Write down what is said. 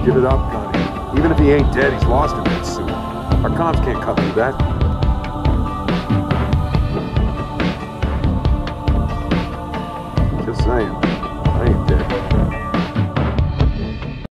Give it up, Connie. Even if he ain't dead, he's lost in that suit. Our comms can't cut through that.